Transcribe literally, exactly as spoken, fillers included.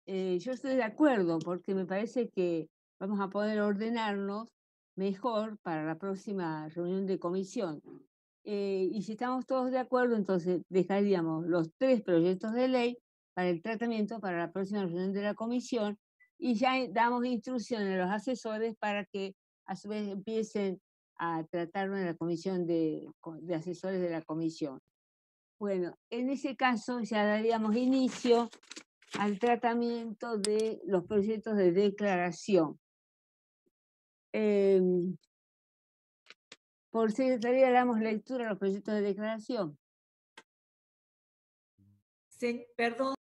Eh, yo estoy de acuerdo, porque me parece que vamos a poder ordenarnos mejor para la próxima reunión de comisión. Eh, y si estamos todos de acuerdo, entonces dejaríamos los tres proyectos de ley para el tratamiento para la próxima reunión de la comisión y ya damos instrucciones a los asesores para que a su vez empiecen a tratarlo en la comisión de, co- de asesores de la comisión. Bueno, en ese caso ya daríamos inicio al tratamiento de los proyectos de declaración. Em, por secretaría damos lectura a los proyectos de declaración. Se- perdón.